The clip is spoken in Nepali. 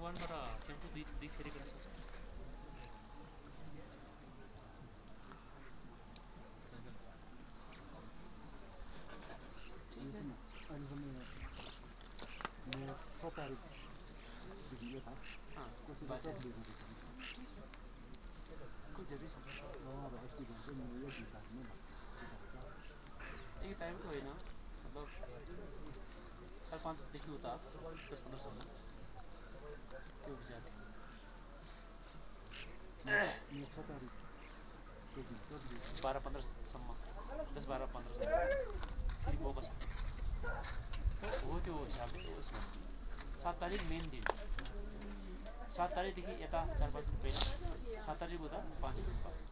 वानबाट क्याम्पको दुई फेरि गर्न सक्छ एक टाइमको होइन मतलब 4-5 देखि उता 10-15 सम्म त्यो विचार 12-15 सम्म 10-12-15 सम्म फेरि बोकस हो त्यो हिसाबले उसमा 7 तारिक मेन दिन 7 तारिकदेखि यता 4-5 दिन पहिला 7 तारिक उता 5 दिन बाद